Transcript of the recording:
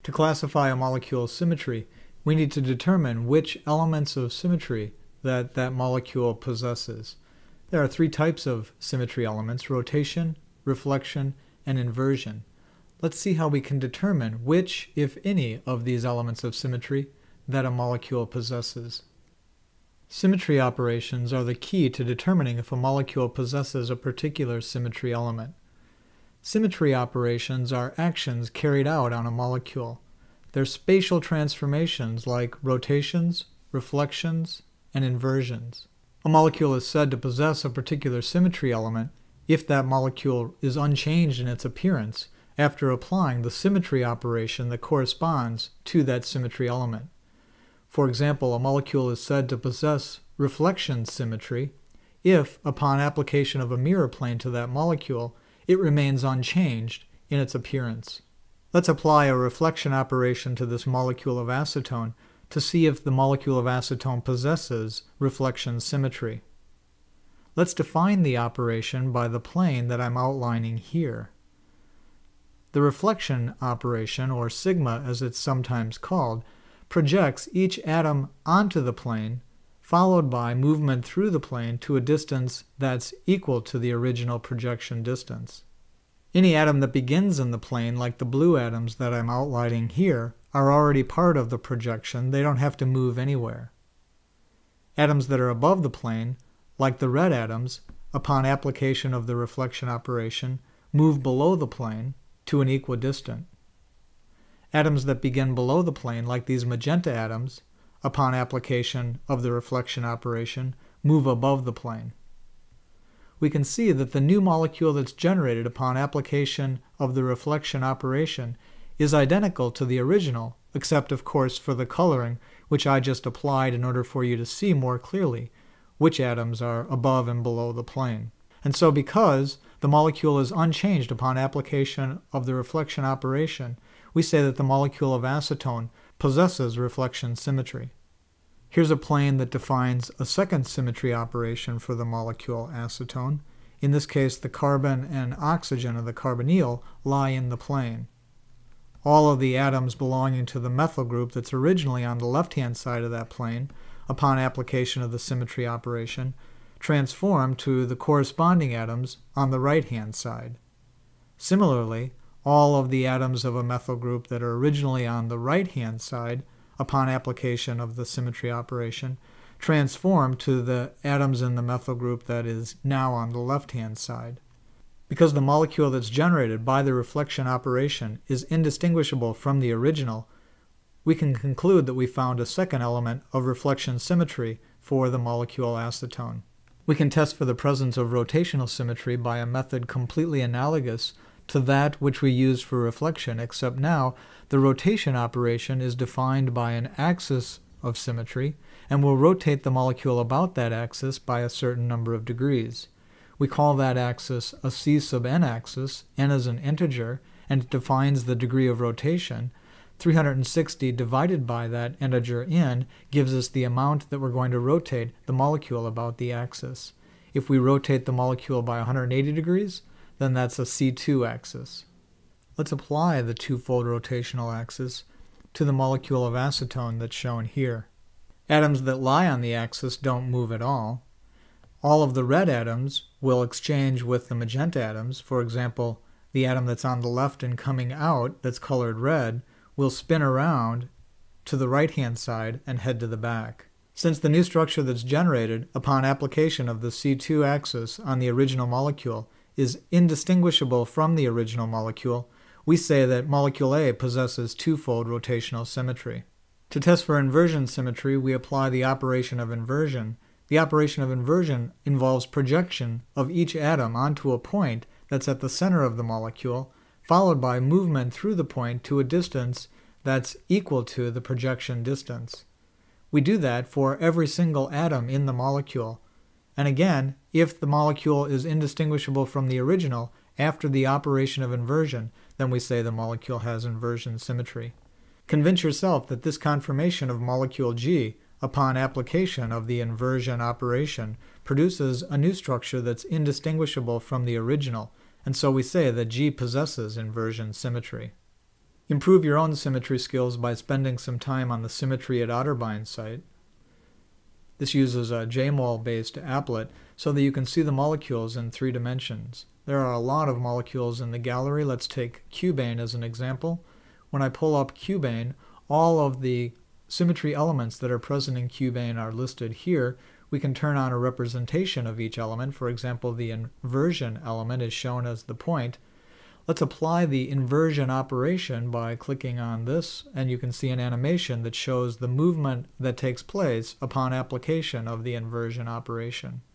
To classify a molecule's symmetry, we need to determine which elements of symmetry that molecule possesses. There are three types of symmetry elements: rotation, reflection, and inversion. Let's see how we can determine which, if any, of these elements of symmetry that a molecule possesses. Symmetry operations are the key to determining if a molecule possesses a particular symmetry element. Symmetry operations are actions carried out on a molecule. They're spatial transformations like rotations, reflections, and inversions. A molecule is said to possess a particular symmetry element if that molecule is unchanged in its appearance after applying the symmetry operation that corresponds to that symmetry element. For example, a molecule is said to possess reflection symmetry if, upon application of a mirror plane to that molecule, it remains unchanged in its appearance. Let's apply a reflection operation to this molecule of acetone to see if the molecule of acetone possesses reflection symmetry. Let's define the operation by the plane that I'm outlining here. The reflection operation, or sigma as it's sometimes called, projects each atom onto the plane, followed by movement through the plane to a distance that's equal to the original projection distance. Any atom that begins in the plane, like the blue atoms that I'm outlining here, are already part of the projection. They don't have to move anywhere. Atoms that are above the plane, like the red atoms, upon application of the reflection operation, move below the plane to an equidistant. Atoms that begin below the plane, like these magenta atoms, upon application of the reflection operation, move above the plane. We can see that the new molecule that's generated upon application of the reflection operation is identical to the original, except of course for the coloring, which I just applied in order for you to see more clearly which atoms are above and below the plane. And so because the molecule is unchanged upon application of the reflection operation, we say that the molecule of acetone possesses reflection symmetry. Here's a plane that defines a second symmetry operation for the molecule acetone. In this case, the carbon and oxygen of the carbonyl lie in the plane. All of the atoms belonging to the methyl group that's originally on the left-hand side of that plane, upon application of the symmetry operation, transform to the corresponding atoms on the right-hand side. Similarly, all of the atoms of a methyl group that are originally on the right-hand side, upon application of the symmetry operation, transform to the atoms in the methyl group that is now on the left-hand side. Because the molecule that's generated by the reflection operation is indistinguishable from the original, we can conclude that we found a second element of reflection symmetry for the molecule acetone. We can test for the presence of rotational symmetry by a method completely analogous to that which we used for reflection, except now the rotation operation is defined by an axis of symmetry, and will rotate the molecule about that axis by a certain number of degrees. We call that axis a C sub n axis. N is an integer, and it defines the degree of rotation. 360 divided by that integer n gives us the amount that we're going to rotate the molecule about the axis. If we rotate the molecule by 180 degrees, then that's a C2 axis. Let's apply the twofold rotational axis to the molecule of acetone that's shown here. Atoms that lie on the axis don't move at all. All of the red atoms will exchange with the magenta atoms. For example, the atom that's on the left and coming out, that's colored red, will spin around to the right-hand side and head to the back. Since the new structure that's generated upon application of the C2 axis on the original molecule is indistinguishable from the original molecule, we say that molecule A possesses twofold rotational symmetry. To test for inversion symmetry, we apply the operation of inversion. The operation of inversion involves projection of each atom onto a point that's at the center of the molecule, followed by movement through the point to a distance that's equal to the projection distance. We do that for every single atom in the molecule. And again, if the molecule is indistinguishable from the original after the operation of inversion, then we say the molecule has inversion symmetry. Convince yourself that this conformation of molecule G, upon application of the inversion operation, produces a new structure that's indistinguishable from the original, and so we say that G possesses inversion symmetry. Improve your own symmetry skills by spending some time on the Symmetry at Otterbein site. This uses a JMOL-based applet so that you can see the molecules in 3 dimensions. There are a lot of molecules in the gallery. Let's take cubane as an example. When I pull up cubane, all of the symmetry elements that are present in cubane are listed here. We can turn on a representation of each element. For example, the inversion element is shown as the point. Let's apply the inversion operation by clicking on this, and you can see an animation that shows the movement that takes place upon application of the inversion operation.